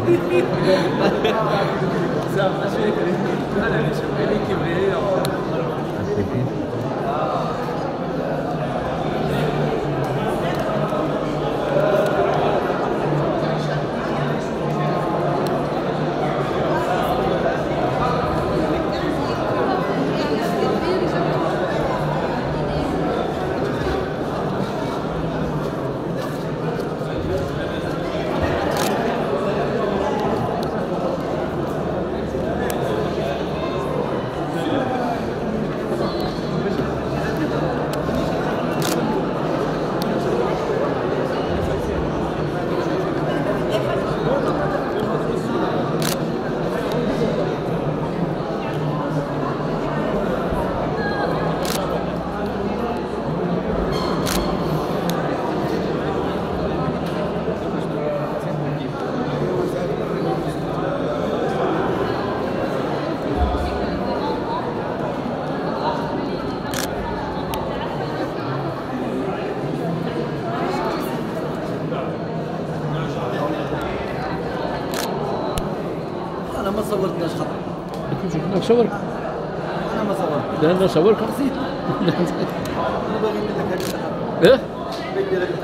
انا ما صورتناش خطا. انت صورك؟ انا ما صورت. لا انا صورك. نسيت. انا باغي ندير لك هذه. ايه؟ باغي ندير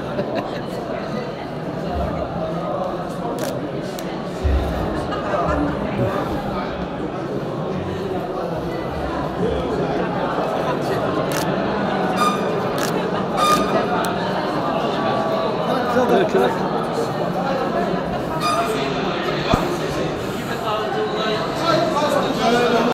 لك كذا